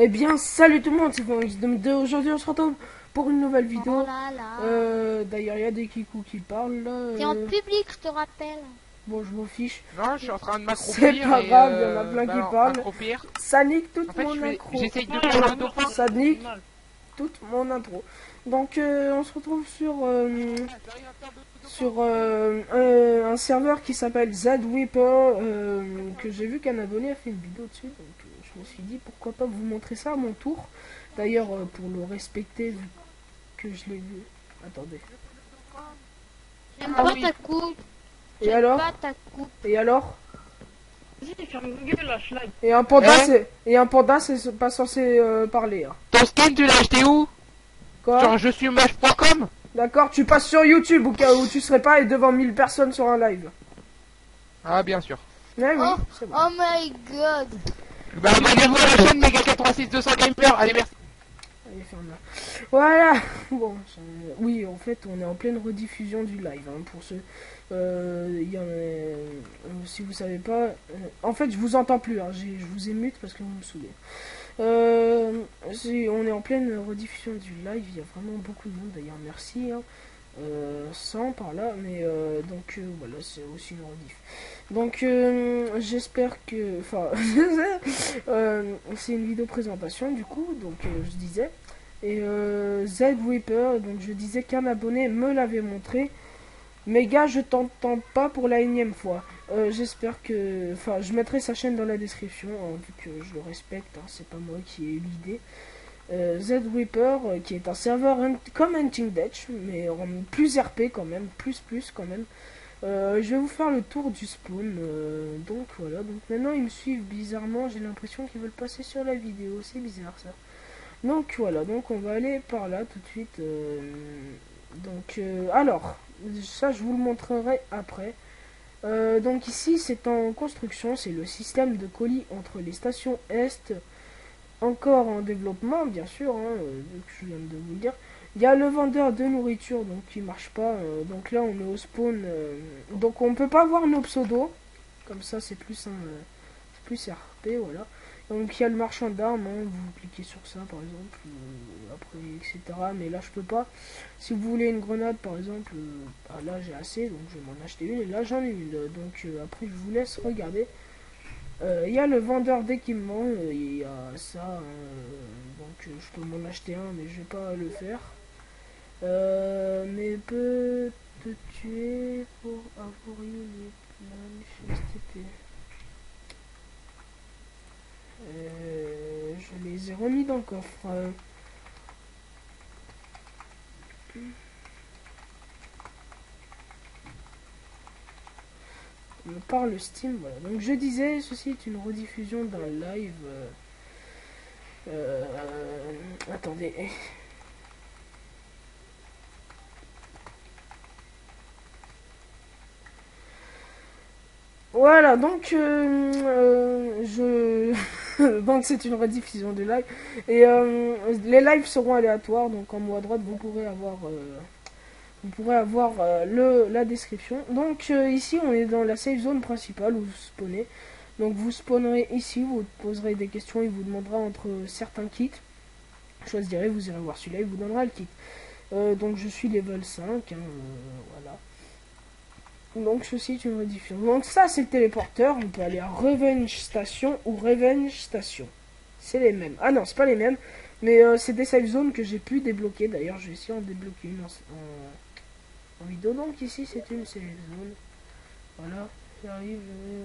Eh bien, salut tout le monde, c'est X2. Aujourd'hui, on se retrouve pour une nouvelle vidéo. Oh là là. D'ailleurs, il y a des kikous qui parlent là. T'es en public, je te rappelle. Bon, je m'en fiche. Non, je suis en train de C'est m'accroupir. pas grave, il y en a plein qui alors, parlent. m'accroupir. Ça nique toute En fait, mon intro. j'essaye de faire un topo. Ça nique toute mon intro. Donc, on se retrouve sur un serveur qui s'appelle ZWeeper, que j'ai vu qu'un abonné a fait une vidéo dessus. Donc, je me suis dit pourquoi pas vous montrer ça à mon tour. D'ailleurs, pour le respecter, vu que je l'ai vu. Attendez. J'aime Ah pas oui. ta coupe. Et J'aime alors pas ta coupe. Et alors Vas-y, ferme Google, là, schlag. Et un panda, Hein c'est pas censé parler. Hein. Ton skin, tu l'as acheté où? Quoi? Sur je suis moche.com. D'accord, tu passes sur YouTube au cas où tu serais pas et devant 1000 personnes sur un live. Ah, bien sûr. Ouais, oui, Oh, c'est bon. oh my god. Bah, abonnez-vous à la chaîne Mega 86 200 Gamer. Allez, merci. Allez, ferme-la. Voilà. Bon, oui, en fait, on est en pleine rediffusion du live. Hein, pour ceux, il y en a, si vous savez pas, en fait, je vous entends plus. Hein, je vous ai mute parce que vous me saoulez. On est en pleine rediffusion du live. Il y a vraiment beaucoup de monde. D'ailleurs, merci. Hein. 100 par là, mais donc voilà, c'est aussi une rediff. Donc j'espère que, enfin, c'est une vidéo présentation du coup, donc je disais. Et ZWeeper, donc je disais qu'un abonné me l'avait montré. Mais gars, je t'entends pas pour la énième fois. J'espère que, enfin, je mettrai sa chaîne dans la description, hein, vu que je le respecte. Hein, c'est pas moi qui ai eu l'idée. ZWeeper, qui est un serveur comme Hunting Datch, mais en plus RP quand même, plus quand même. Je vais vous faire le tour du spawn. Donc voilà, donc maintenant ils me suivent bizarrement, j'ai l'impression qu'ils veulent passer sur la vidéo, c'est bizarre ça. Donc voilà, donc on va aller par là tout de suite. Alors, ça je vous le montrerai après. Donc ici c'est en construction, c'est le système de colis entre les stations Est, encore en développement bien sûr, hein, vu que je viens de vous le dire. Il y a le vendeur de nourriture donc qui marche pas, donc là on est au spawn, donc on peut pas voir nos pseudos, comme ça c'est plus RP, voilà. Donc il y a le marchand d'armes, hein, vous cliquez sur ça par exemple, après etc. Mais là je peux pas. Si vous voulez une grenade par exemple, là j'ai assez, donc je vais m'en acheter une et là j'en ai une. Donc après je vous laisse regarder. Il y a le vendeur d'équipement, il y a ça, hein, donc je peux m'en acheter un mais je vais pas le faire. Mais peut te tuer pour avoir eu les planches STP. Je les ai remis dans le coffre. On parle Steam, voilà. Donc je disais, ceci est une rediffusion d'un live. Attendez. Voilà, donc donc c'est une rediffusion du live et les lives seront aléatoires, donc en haut à droite vous pourrez avoir la description. Donc ici on est dans la safe zone principale où vous spawnez. Donc vous spawnerez ici, vous poserez des questions, il vous demandera entre certains kits. Choisirez, vous irez voir celui-là, il vous donnera le kit. Donc je suis level 5, hein, voilà. Donc ceci est une rediffusion. Donc ça c'est le téléporteur. On peut aller à Revenge Station ou Revenge Station. C'est les mêmes. Ah non, c'est pas les mêmes. Mais c'est des safe zones que j'ai pu débloquer. D'ailleurs, je vais essayer d'en débloquer une en vidéo. Donc ici c'est une safe zone. Voilà. J'arrive.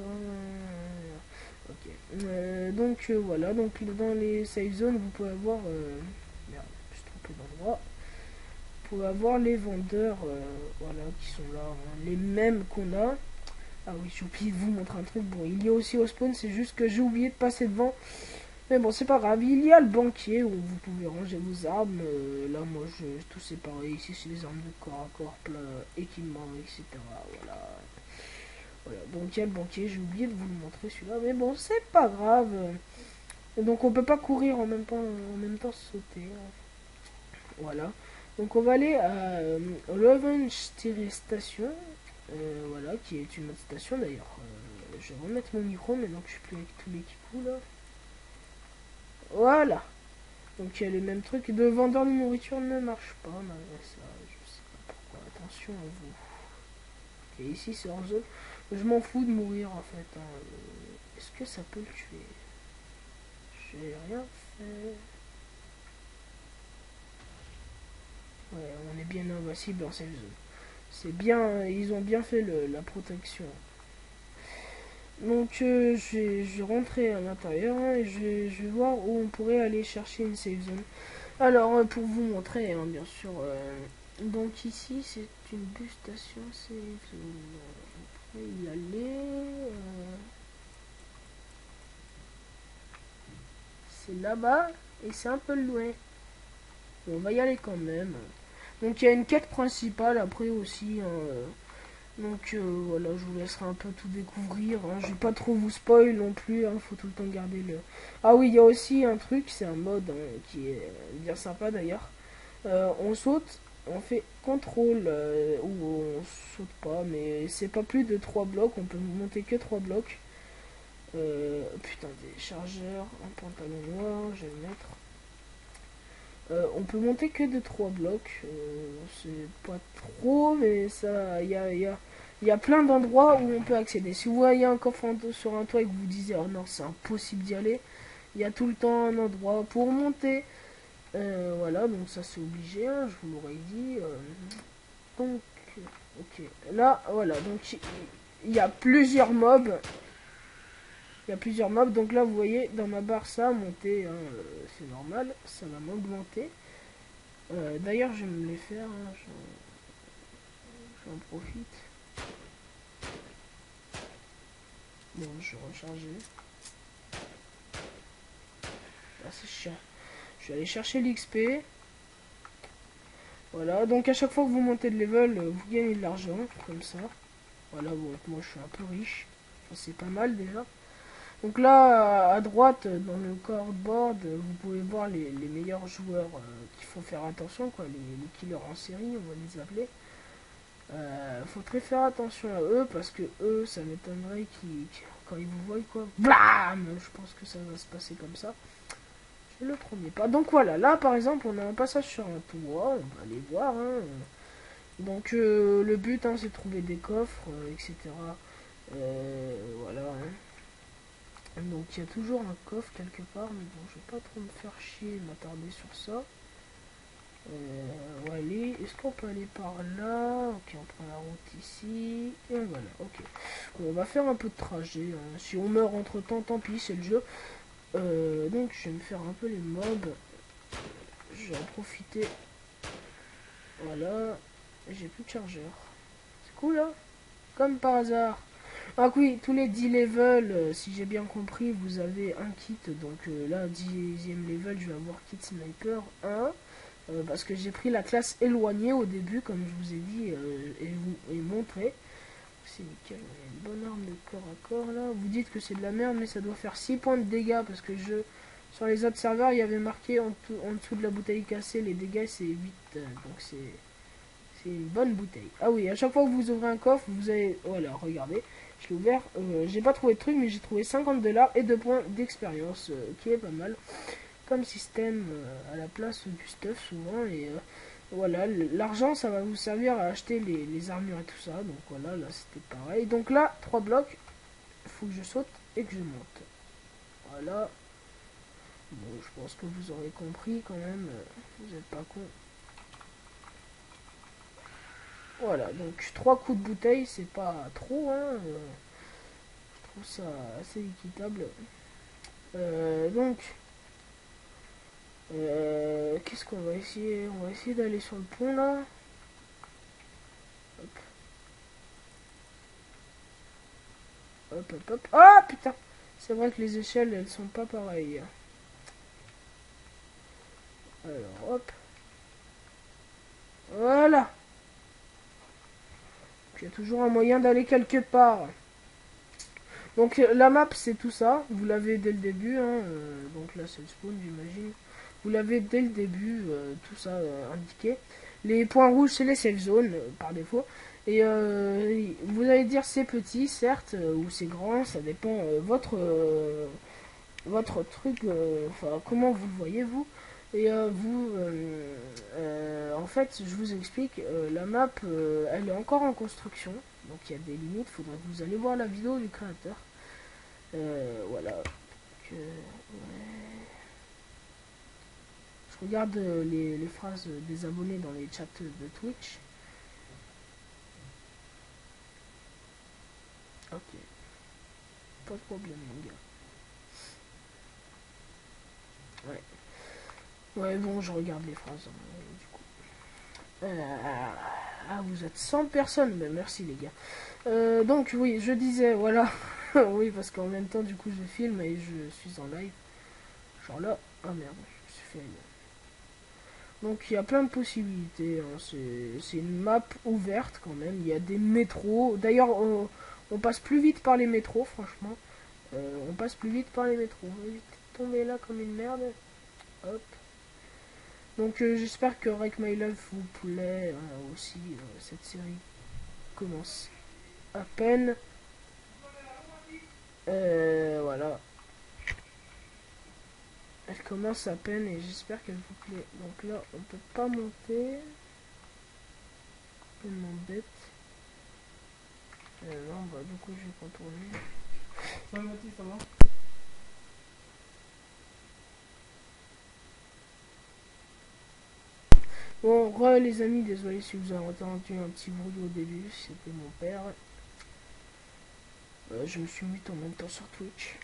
Ok. Donc voilà. Donc dans les safe zones, vous pouvez avoir. Merde, je suis trompé d'endroit. Vous pouvez avoir les vendeurs, voilà, qui sont là, hein, les mêmes qu'on a. Ah oui, j'ai oublié de vous montrer un truc. Bon, il y a aussi au spawn, c'est juste que j'ai oublié de passer devant. Mais bon, c'est pas grave. Il y a le banquier où vous pouvez ranger vos armes. Là, moi, j'ai tout séparé. Ici, c'est les armes de corps à corps, plat, équipement, etc. Voilà. Voilà. Donc, il y a le banquier. J'ai oublié de vous le montrer celui-là. Mais bon, c'est pas grave. Donc, on peut pas courir en même temps sauter. Hein. Voilà. Donc on va aller à Revenge Station, voilà, qui est une autre station d'ailleurs. Je vais remettre mon micro maintenant que je suis plus avec tous les kikous là. Voilà. Donc il y a les mêmes trucs. Le vendeur de nourriture ne marche pas malgré ça. Je sais pas pourquoi. Attention à vous. Et ici c'est en zone. Je m'en fous de mourir en fait, hein. Est-ce que ça peut le tuer? J'ai rien fait. Ouais, on est bien invincible dans cette zone. C'est bien, ils ont bien fait la protection. Donc je vais rentrer à l'intérieur, hein, et je vais voir où on pourrait aller chercher une safe zone. Alors pour vous montrer, hein, bien sûr, donc ici c'est une bus station safe zone. On pourrait y aller. C'est là-bas et c'est un peu loin. On va y aller quand même. Donc il y a une quête principale après aussi, hein. Donc voilà, je vous laisserai un peu tout découvrir, hein. Je vais pas trop vous spoil non plus, hein. Faut tout le temps garder le... Ah oui, il y a aussi un truc, c'est un mode, hein, qui est bien sympa d'ailleurs. On saute, on fait contrôle, ou on saute pas, mais c'est pas plus de 3 blocs, on peut monter que 3 blocs. Putain, des chargeurs, un pantalon noir, je vais le mettre. On peut monter que de 3 blocs, c'est pas trop, mais ça, il y a plein d'endroits où on peut accéder. Si vous voyez un coffre sur un toit et que vous vous disiez oh non c'est impossible d'y aller, il y a tout le temps un endroit pour monter. Voilà, donc ça c'est obligé, hein, je vous l'aurais dit. Donc, ok, là voilà, donc il y a plusieurs mobs. Il y a plusieurs mobs, donc là vous voyez dans ma barre ça a monté, hein, c'est normal, ça va m'augmenter. D'ailleurs je vais me les faire, hein, j'en profite. Bon, je vais recharger. Ah, c'est chiant. Je vais aller chercher l'XP. Voilà, donc à chaque fois que vous montez de level, vous gagnez de l'argent, comme ça. Voilà, bon, moi je suis un peu riche. Enfin, c'est pas mal déjà. Donc là, à droite, dans le cardboard, vous pouvez voir les meilleurs joueurs qu'il faut faire attention, quoi. Les killers en série, on va les appeler. Faut très faire attention à eux, parce que eux, ça m'étonnerait quand ils vous voient, quoi. Blam! Je pense que ça va se passer comme ça. Le premier pas. Donc voilà, là par exemple, on a un passage sur un toit, on va aller voir, hein. Donc le but, hein, c'est de trouver des coffres, etc. Voilà, hein. Donc il y a toujours un coffre quelque part, mais bon, je vais pas trop me faire chier et m'attarder sur ça. On va aller, est-ce qu'on peut aller par là? Ok, on prend la route ici, et voilà, ok. On va faire un peu de trajet, hein. Si on meurt entre temps, tant pis, c'est le jeu. Donc je vais me faire un peu les mobs. Je vais en profiter. Voilà. J'ai plus de chargeur. C'est cool, hein, comme par hasard. Ah oui, tous les 10 levels, si j'ai bien compris, vous avez un kit. Donc là, 10e level, je vais avoir kit sniper 1. Parce que j'ai pris la classe éloignée au début, comme je vous ai dit, et montré. C'est nickel, on a une bonne arme de corps à corps là. Vous dites que c'est de la merde, mais ça doit faire 6 points de dégâts parce que sur les autres serveurs il y avait marqué en dessous de la bouteille cassée les dégâts c'est 8. Donc c'est une bonne bouteille. Ah oui, à chaque fois que vous ouvrez un coffre, vous avez... Voilà, regardez, je l'ai ouvert. J'ai pas trouvé de truc, mais j'ai trouvé 50$ et 2 points d'expérience, qui est pas mal comme système à la place du stuff souvent. Et voilà, l'argent ça va vous servir à acheter les armures et tout ça. Donc voilà, là c'était pareil. Donc là, 3 blocs, il faut que je saute et que je monte. Voilà. Bon, je pense que vous aurez compris quand même, vous êtes pas con. Voilà, donc 3 coups de bouteille, c'est pas trop, hein. Je trouve ça assez équitable. Donc, qu'est-ce qu'on va essayer? On va essayer d'aller sur le pont là. Hop. Hop, hop, hop. Ah putain! C'est vrai que les échelles elles sont pas pareilles. Alors hop. Voilà. Il y a toujours un moyen d'aller quelque part. Donc la map c'est tout ça. Vous l'avez dès le début, hein. Donc là c'est le spawn j'imagine. Vous l'avez dès le début, tout ça indiqué. Les points rouges c'est les safe zones par défaut. Et vous allez dire c'est petit certes ou c'est grand, ça dépend votre truc, enfin comment vous le voyez vous. Et en fait, je vous explique, la map, elle est encore en construction, donc il y a des limites, faudrait que vous allez voir la vidéo du créateur. Voilà. Donc, ouais. Je regarde les phrases des abonnés dans les chats de Twitch. Ok, pas de problème mon gars. Ouais. Ouais, bon, je regarde les phrases, hein, du coup. Ah, vous êtes 100 personnes, mais merci les gars. Donc oui, je disais, voilà. Oui, parce qu'en même temps, du coup, je filme et je suis en live. Genre là, ah merde, je me suis fait... Donc il y a plein de possibilités, hein. C'est une map ouverte quand même, il y a des métros. D'ailleurs, on passe plus vite par les métros, franchement. On passe plus vite par les métros. Évite de tomber là comme une merde. Hop. Donc j'espère que Wreck My Life vous plaît aussi. Cette série commence à peine. Voilà. Elle commence à peine et j'espère qu'elle vous plaît. Donc là, on peut pas monter. Elle m'embête. Non, bah du coup, je vais contourner. Ça va, Mathis, ça va? Bon, les amis, désolé si vous avez entendu un petit bruit au début, c'était mon père. Je me suis mis en même temps sur Twitch.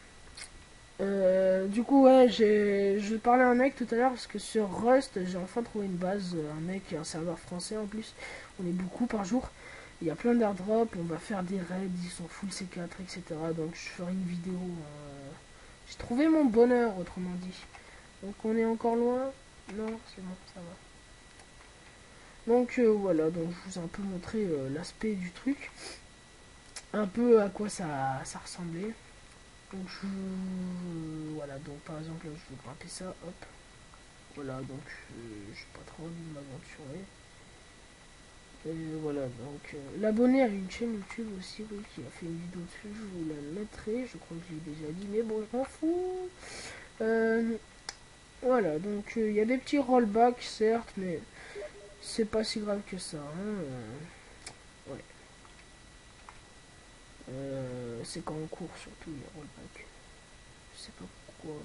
Du coup, ouais, je parlais à un mec tout à l'heure parce que sur Rust, j'ai enfin trouvé une base. Un mec, un serveur français en plus. On est beaucoup par jour. Il y a plein d'airdrops, on va faire des raids, ils sont full C4, etc. Donc je ferai une vidéo. J'ai trouvé mon bonheur, autrement dit. Donc on est encore loin. Non, c'est bon, ça va. Donc voilà, donc je vous ai un peu montré l'aspect du truc. Un peu à quoi ça ressemblait. Donc voilà, donc par exemple là, je vais grimper ça, hop. Voilà, donc j'ai pas trop envie de m'aventurer. Voilà, donc l'abonné a une chaîne YouTube aussi, oui, qui a fait une vidéo dessus, je vous la mettrai, je crois que je l'ai déjà dit, mais bon, je m'en fous. Voilà, donc il y a des petits rollbacks, certes, mais c'est pas si grave que ça. Hein, ouais. C'est quand on court surtout les rollbacks. Je sais pas pourquoi.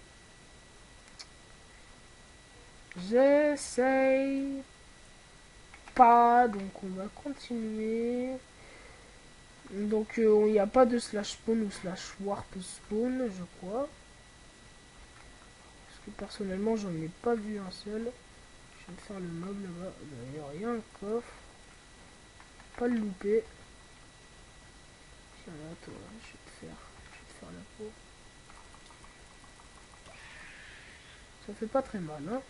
J'essaye pas, donc on va continuer. Donc il n'y a pas de slash spawn ou slash warp spawn, je crois. Parce que personnellement j'en ai pas vu un seul. Je viens de faire le mob là-bas. D'ailleurs il y a un coffre. Pas le louper. Tiens là toi, je vais te faire la peau. Ça fait pas très mal hein.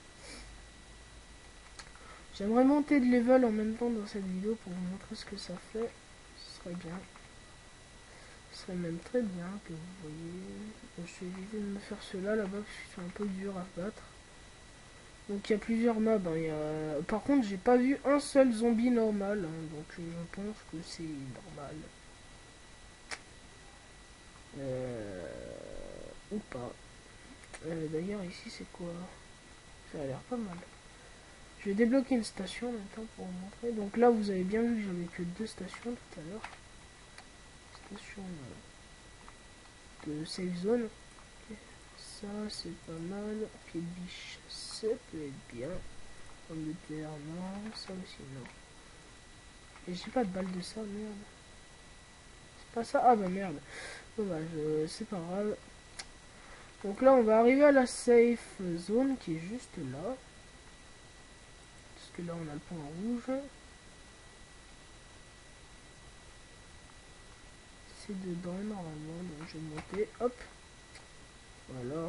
J'aimerais monter de level en même temps dans cette vidéo pour vous montrer ce que ça fait. Ce serait bien. Ce serait même très bien que vous voyez. Je vais éviter de me faire ceux-là là-bas parce qu'ils sont un peu durs à battre. Donc il y a plusieurs mobs. Hein. Par contre, j'ai pas vu un seul zombie normal. Hein, donc je pense que c'est normal. Ou pas. D'ailleurs, ici c'est quoi? Ça a l'air pas mal. Je vais débloquer une station maintenant pour vous montrer. Donc là, vous avez bien vu que j'avais que 2 stations tout à l'heure. Station de save zone. Okay. Ça, c'est pas mal. Pied de biche, ça peut être bien. Pomme de terre, non. Ça aussi, non. Et j'ai pas de balle de ça, merde. C'est pas ça. Ah bah merde. Dommage, c'est pas grave. Donc là, on va arriver à la safe zone qui est juste là. Parce que là, on a le point rouge. C'est dedans normalement, donc je vais monter. Hop. Voilà.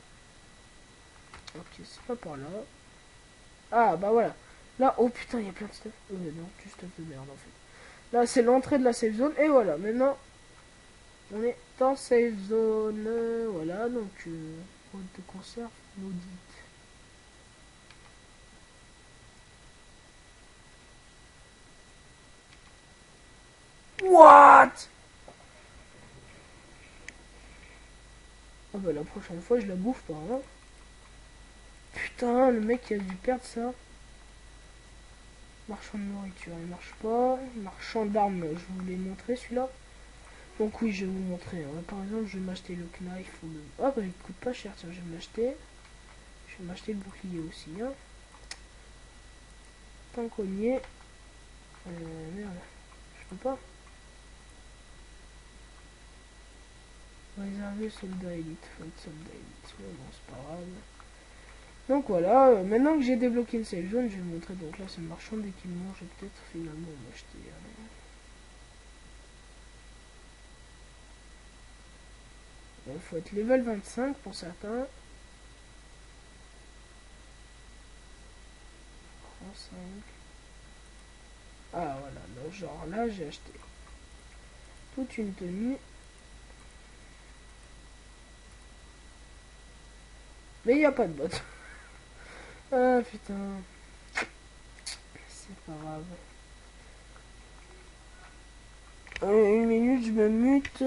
Ok, c'est pas par là. Ah, bah voilà. Là, oh putain, il y a plein de stuff. Non, du stuff de merde en fait. Là, c'est l'entrée de la safe zone. Et voilà, maintenant, on est dans safe zone. Voilà, donc, route de conserve, maudite. What? Ah bah la prochaine fois je la bouffe pas, hein. Putain, le mec il a dû perdre ça. Marchand de nourriture, il marche pas. Marchand d'armes, je vous l'ai montré celui-là. Donc oui, je vais vous montrer. Hein. Par exemple, je vais m'acheter le knife ou le... Ah bah il coûte pas cher, tiens, je vais m'acheter. Je vais m'acheter le bouclier aussi. Hein. Tant qu'on y est. Merde, je peux pas. Réservé soldat élite. Faut être soldat élite. Mais bon, c'est pas grave. Donc voilà, maintenant que j'ai débloqué une salle jaune, je vais vous montrer. Donc là, c'est le marchand d'équipement. Je vais peut-être finalement m'acheter. Il faut être level 25 pour certains. 35. Ah voilà, là, genre là j'ai acheté toute une tenue. Mais il n'y a pas de bottes. Ah putain. C'est pas grave. Une minute, je me mute.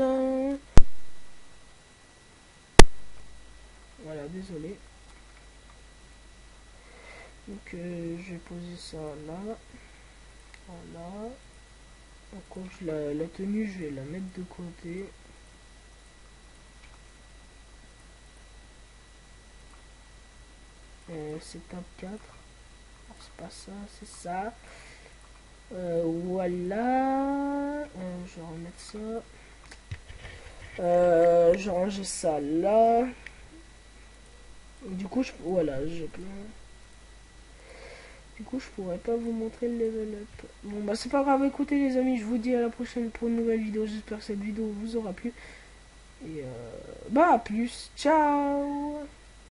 Voilà, désolé. Donc je vais poser ça là. Voilà. Donc la tenue, je vais la mettre de côté. C'est tab 4. C'est pas ça, c'est ça. Voilà. Je vais remettre ça. Je vais ranger ça là. Du coup, voilà, j'ai plein. Du coup, je pourrais pas vous montrer le level up. Bon, bah, c'est pas grave. Écoutez, les amis, je vous dis à la prochaine pour une nouvelle vidéo. J'espère que cette vidéo vous aura plu. Et bah, à plus. Ciao!